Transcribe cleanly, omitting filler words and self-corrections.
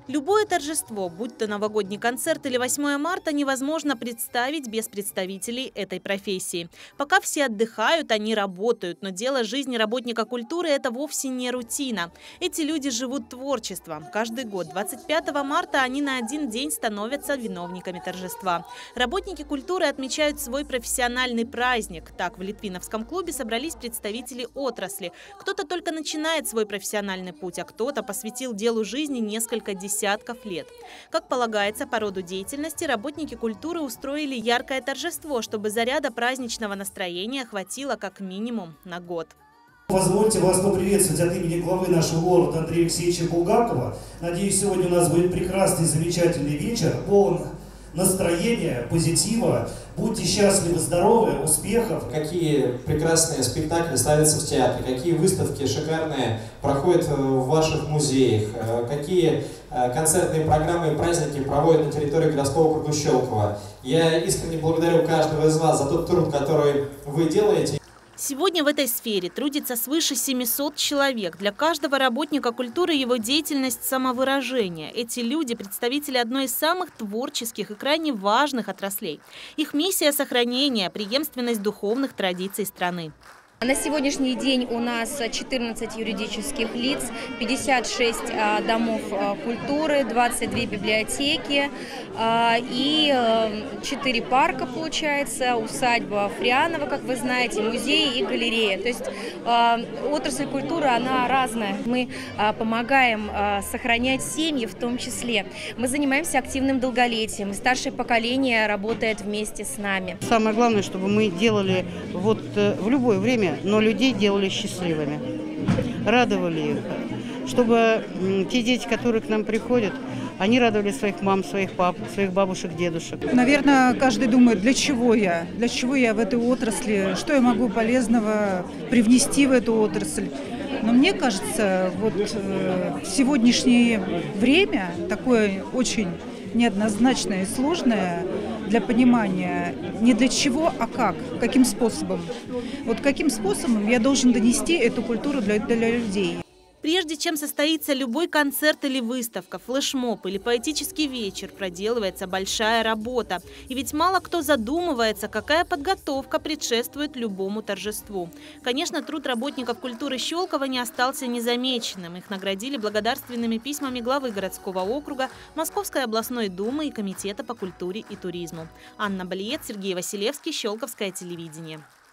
Любое торжество, будь то новогодний концерт или 8 марта, невозможно представить без представителей этой профессии. Пока все отдыхают, они работают, но дело жизни работника культуры – это вовсе не рутина. Эти люди живут творчеством. Каждый год 25 марта они на один день становятся виновниками торжества. Работники культуры отмечают свой профессиональный праздник. Так, в Литвиновском клубе собрались представители отрасли. Кто-то только начинает свой профессиональный путь, а кто-то посвятил делу жизни несколько десятков лет. Как полагается по роду деятельности, работники культуры устроили яркое торжество, чтобы заряда праздничного настроения хватило как минимум на год. Позвольте вас поприветствовать от имени главы нашего города Андрея Алексеевича Булгакова. Надеюсь, сегодня у нас будет прекрасный, замечательный вечер, полон настроения, позитива. Будьте счастливы, здоровы, успехов. Какие прекрасные спектакли ставятся в театре, какие выставки шикарные проходят в ваших музеях, какие концертные программы и праздники проводят на территории городского округа Щелково. Я искренне благодарю каждого из вас за тот труд, который вы делаете. Сегодня в этой сфере трудится свыше 700 человек. Для каждого работника культуры его деятельность – самовыражение. Эти люди – представители одной из самых творческих и крайне важных отраслей. Их миссия – сохранение, преемственность духовных традиций страны. На сегодняшний день у нас 14 юридических лиц, 56 домов культуры, 22 библиотеки и 4 парка, получается, усадьба Фрианова, как вы знаете, музей и галерея. То есть отрасль культуры, она разная. Мы помогаем сохранять семьи в том числе. Мы занимаемся активным долголетием, старшее поколение работает вместе с нами. Самое главное, чтобы мы делали в любое время, но людей делали счастливыми, радовали их, чтобы те дети, которые к нам приходят, они радовали своих мам, своих пап, своих бабушек, дедушек. Наверное, каждый думает, для чего я в этой отрасли, что я могу полезного привнести в эту отрасль. Но мне кажется, в сегодняшнее время такое очень неоднозначное и сложное для понимания не для чего, а как, каким способом. Каким способом я должен донести эту культуру для людей. Прежде чем состоится любой концерт или выставка, флешмоб или поэтический вечер, проделывается большая работа. И ведь мало кто задумывается, какая подготовка предшествует любому торжеству. Конечно, труд работников культуры Щелково не остался незамеченным. Их наградили благодарственными письмами главы городского округа, Московской областной думы и Комитета по культуре и туризму. Анна Балиет, Сергей Василевский, Щелковское телевидение.